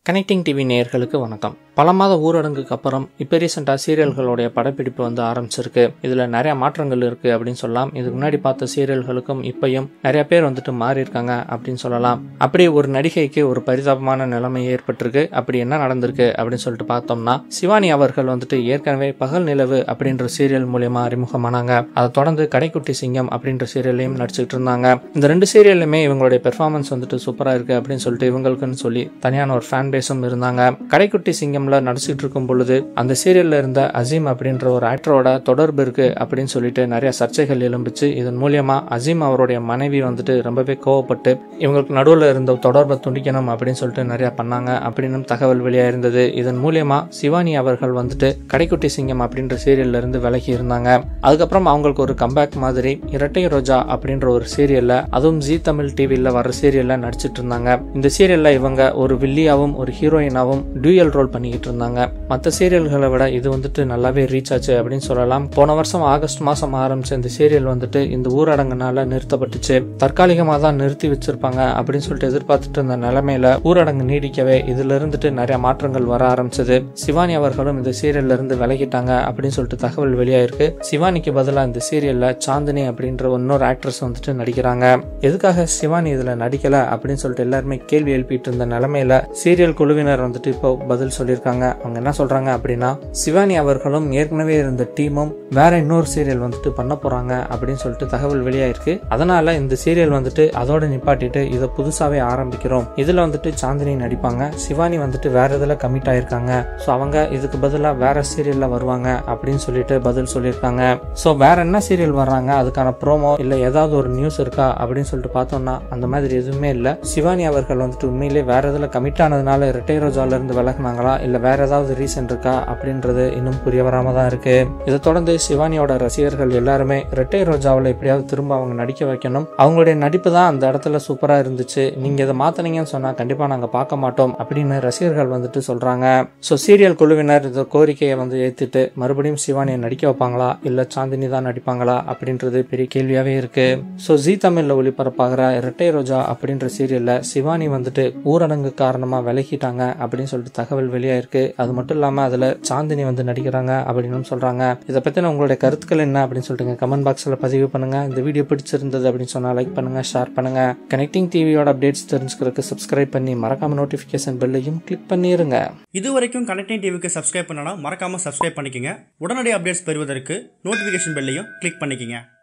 Connecting TV நேயர்களுக்கு வணக்கம். பல மாத ஊரடங்குக்கு அப்புறம் இப்போ ரீசெண்டாக சீரியல்களுடைய படப்பிடிப்பு ஆரம்பிச்சிருக்கு. இதில் நிறைய மாற்றங்கள் இருக்குது அப்படின்னு சொல்லலாம். இதுக்கு முன்னாடி பார்த்த சீரியல்களுக்கும் இப்பயும் நிறைய பேர் மாறி இருக்காங்க அப்படின்னு சொல்லலாம். அப்படி ஒரு நடிகைக்கு ஒரு பரிதாபமான நிலைமை ஏற்பட்டிருக்கு. அப்படி என்ன நடந்திருக்கு அப்படின்னு சொல்லிட்டு பார்த்தோம்னா, சிவானி அவர்கள் ஏற்கனவே பகல் நிலவு அப்படின்ற சீரியல் மூலியமா அறிமுகமானாங்க. அதை தொடர்ந்து கடைக்குட்டி சிங்கம் அப்படின்ற சீரியல்லையும் நடிச்சுட்டு இருந்தாங்க. இந்த ரெண்டு சீரியல்லுமே இவங்களுடைய பெர்ஃபார்மன்ஸ் சூப்பரா இருக்கு அப்படின்னு சொல்லிட்டு இவங்களுக்குன்னு சொல்லி தனியான ஒரு ஃபேன் பேஸும் இருந்தாங்க. கடைக்குட்டி சிங்கம்ல நடிச்சிட்டு இருக்கும் பொழுது அந்த சீரியல்ல இருந்த அசீம் அப்படின்ற ஒரு ஆக்டரோட தொடர்பு இருக்கு அப்படின்னு சொல்லிட்டு நிறைய சர்ச்சைகள் எழும்பிச்சு. இதன் மூலியமா அசீம் அவருடைய மனைவி ரொம்பவே கோவப்பட்டு இவங்களுக்கு நடுவில் இருந்த தொடர்பை துண்டிக்கணும் அப்படின்னு சொல்லிட்டு நிறைய பண்ணாங்க அப்படின்னு தகவல் வெளியா இருந்தது. இதன் மூலியமா சிவானி அவர்கள் கடைக்குட்டி சிங்கம் அப்படின்ற சீரியல்ல இருந்து விலகி இருந்தாங்க. அதுக்கப்புறம் அவங்களுக்கு ஒரு கம்பேக் மாதிரி இரட்டை ரோஜா அப்படின்ற ஒரு சீரியல்ல, அதுவும் ZeeTamil டிவில வர சீரியல்ல நடிச்சிட்டு இருந்தாங்க. இந்த சீரியல்ல இவங்க ஒரு வில்லியாவும் ஒரு ஹீரோயினாவும் டியூயல் ரோல் பண்ணிக்கிட்டு இருந்தாங்க. மற்ற சீரியல்களை விட இது நல்லாவே ரீச் ஆச்சு அப்படின்னு சொல்லலாம். போன வருஷம் ஆகஸ்ட் மாசம் ஆரம்பிச்ச இந்த சீரியல் இந்த ஊரடங்குனால நிறுத்தப்பட்டுச்சு. தற்காலிகமாக தான் நிறுத்தி வச்சிருப்பாங்க அப்படின்னு சொல்லிட்டு எதிர்பார்த்துட்டு இருந்த நிலைமையில ஊரடங்கு நீடிக்கவே இதுல இருந்துட்டு நிறைய மாற்றங்கள் வர ஆரம்பிச்சது. சிவானி அவர்களும் இந்த சீரியல்ல இருந்து விலகிட்டாங்க அப்படின்னு சொல்லிட்டு தகவல் வெளியாயிருக்கு. சிவானிக்கு பதிலா இந்த சீரியல்ல சாந்தினி அப்படின்ற இன்னொரு ஆக்ட்ரஸ் நடிக்கிறாங்க. எதுக்காக சிவானி இதுல நடிக்கல அப்படின்னு சொல்லிட்டு எல்லாருமே கேள்வி எழுப்பிட்டு இருந்த நிலைமையில சீரியல் குழுவினர் இப்போ பதில் சொல்லியிருக்காங்க. அவங்க என்ன சொல்றாங்க அப்படின்னா, சிவானி அவர்களும் ஏற்கனவே இருந்த டீமும் வேற இன்னொரு சீரியல் பண்ண போறாங்க அப்படின்னு சொல்லிட்டு தகவல் வெளியாயிருக்கு. அதனால இந்த சீரியல் அதோட நிப்பாட்டிட்டு இதை புதுசாவே ஆரம்பிக்கிறோம். இதுல சாந்தினி நடிப்பாங்க. சிவானி வேற இதுல கமிட் ஆயிருக்காங்க. சோ அவங்க இதுக்கு பதிலா வேற சீரியல்ல வருவாங்க அப்படின்னு சொல்லிட்டு பதில் சொல்லியிருக்காங்க. சோ வேற என்ன சீரியல் வர்றாங்க, அதுக்கான ப்ரோமோ இல்ல ஏதாவது ஒரு நியூஸ் இருக்கா அப்படின்னு சொல்லிட்டு பார்த்தோம்னா அந்த மாதிரி எதுவுமே இல்ல. சிவானி அவர்கள் உண்மையிலே வேற இதுல கமிட் ஆனதுனால ரெட்டை ரோஜால இருந்து விலகினாங்களா இல்ல வேற ஏதாவது ரீசன் இருக்கா அப்படின்றது இன்னும் புரிய வராம தான் இருக்கு. இதை தொடர்ந்து சிவானியோட ரசிகர்கள் எல்லாருமே ரெட்டை ரோஜாவில் எப்படியாவது திரும்ப அவங்க நடிக்க வைக்கணும், அவங்களுடைய நடிப்பு தான் அந்த இடத்துல சூப்பரா இருந்துச்சு, நீங்க இதை மாத்தினீங்கன்னு சொன்னா கண்டிப்பா நாங்க பார்க்க மாட்டோம் அப்படின்னு ரசிகர்கள் சொல்றாங்க. சோ சீரியல் குழுவினர் இந்த கோரிக்கையை ஏத்துட்டு மறுபடியும் சிவானியை நடிக்க வைப்பாங்களா இல்ல சாந்தினி தான் நடிப்பாங்களா அப்படின்றது பெரிய கேள்வியாவே இருக்கு. சோ ZeeTamilல ஒளிபரப்பாகிற ரெட்டை ரோஜா அப்படின்ற சீரியல்ல சிவானி ஊரடங்கு காரணமா விலகிட்டாங்க அப்படின்னு சொல்லிட்டு தகவல் வெளியாயிருக்கு. அது மட்டும் இல்லாம அதுல சாந்தினி நடிக்கிறாங்க அப்படின்னு சொல்றாங்க. இதை பத்தின உங்களுடைய கருத்துக்கள் என்ன அப்படின்னு சொல்லிட்டு கமெண்ட் பாக்ஸ்ல பதிவு பண்ணுங்க. இந்த வீடியோ பிடிச்சிருந்தது அப்படின்னு சொன்னா லைக் பண்ணுங்க, ஷேர் பண்ணுங்க. கனெக்டிங் டிவியோட அப்டேட்ஸ் தெரிஞ்சுக்கிறதுக்கு சப்ஸ்கிரைப் பண்ணி மறக்காம நோட்டிபிகேஷன் பெல்லையும் கிளிக் பண்ணிருங்க. இது வரைக்கும் கனெக்டிங் டிவிக்கு சப்ஸ்கிரைப் பண்ணனா மறக்காம சப்ஸ்கிரைப் பண்ணிக்கங்க. உடனடி அப்டேட்ஸ் பெறுவதற்கு நோட்டிபிகேஷன் பெல்லையும் கிளிக் பண்ணிக்கங்க.